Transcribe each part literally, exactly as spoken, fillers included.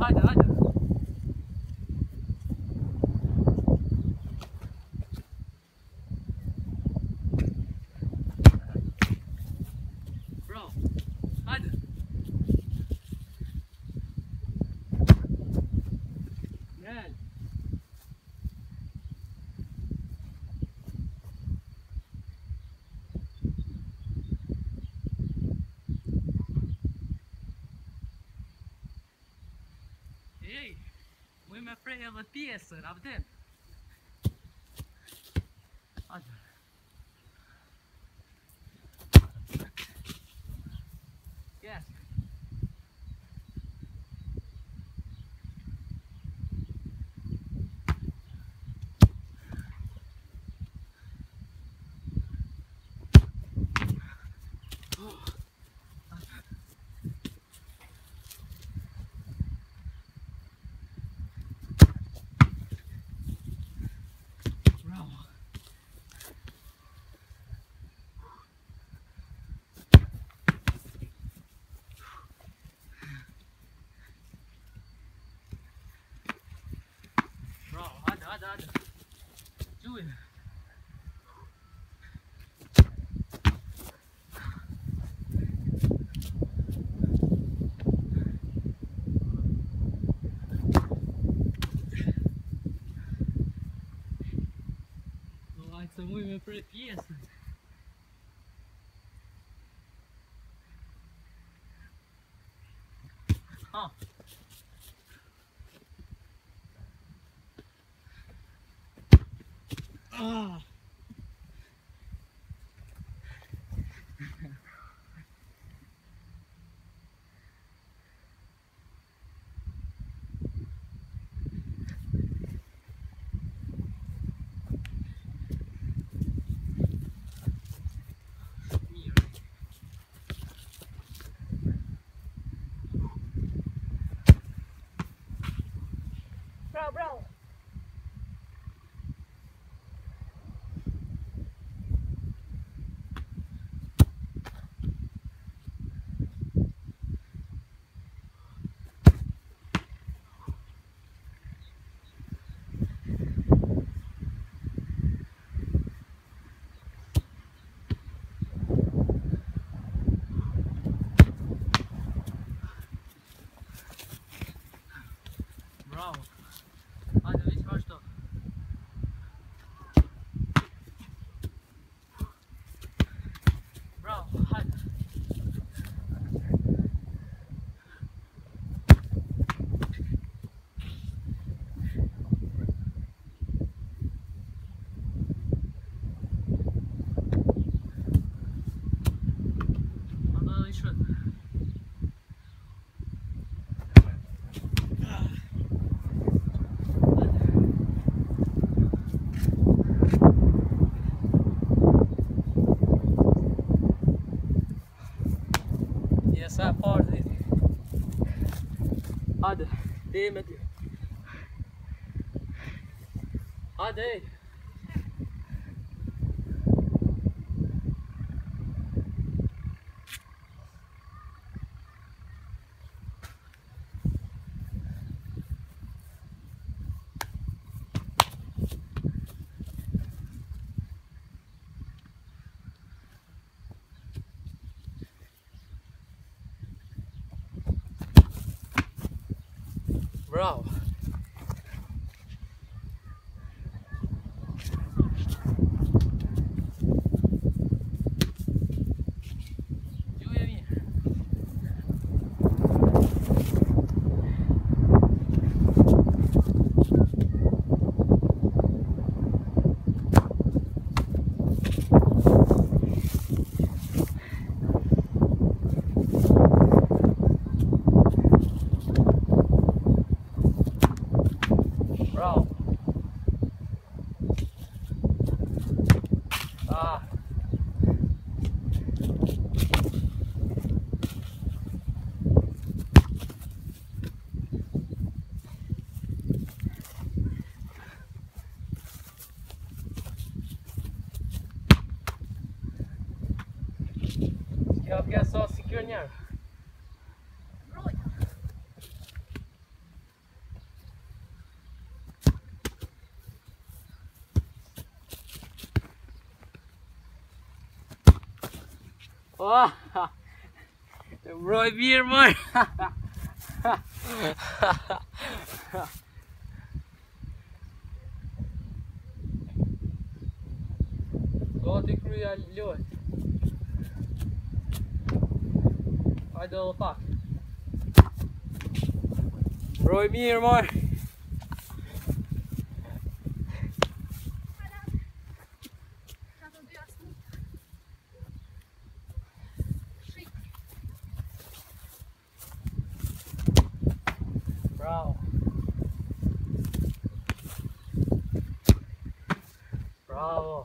hadi hadi. Bravo. Hadi. Gel. Ей, мы me prejela pjesën, a vëdim? Hadi. Yes. Bravo. Bravo, hadi hadi hadi. Do it. Давайте мы me pre pjesën. Ha. Ah. Bravo, bravo. Bravo. Hadi već başla. Bravo, hadi. Hadi еще. Essa porta. Hadi, değmedi. Hadi. Bravo. Bravo. Ah. Ska jag só se ganhar. Oh, mbroj mirë mërë. Gati kryja lojë. Hajde edhe pak. Mbroj mirë mërë. Bravo. Bravo.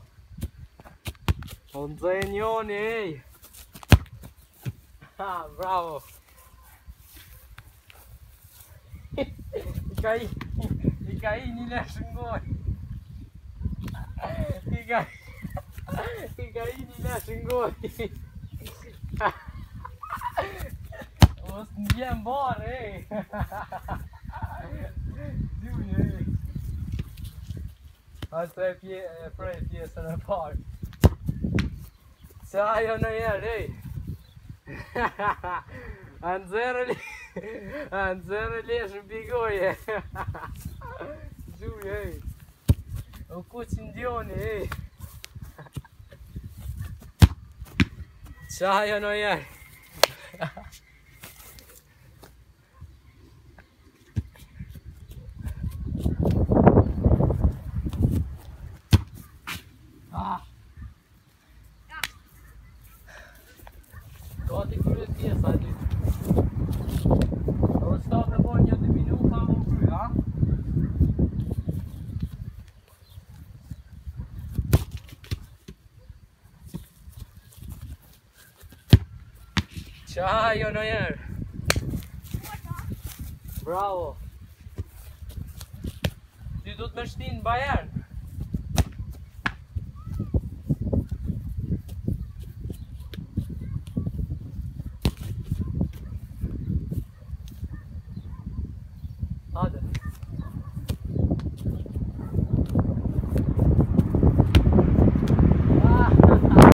Unë zëjnë njoni, ej. Ha, bravo. I ka i, i ka i një leshë ngoj. I ka i, i ka i një leshë ngoj. Mos në vjen barë, ej. Gjuj, ej. Ashtë e pje, e prej pjesën e parë. Se ajo në jerë, ej. Anë zërë li, anë zërë leshë në bigoje. Gjuj, ej. U kuqë ndjoni, ej. Se ajo në jerë. Ah. Gati kryet pjesa dy. Do të stop në bojnë një dy minuta më kry, ha? Qajo në jerë. Bravo. Ty du të më shtinë bajerë.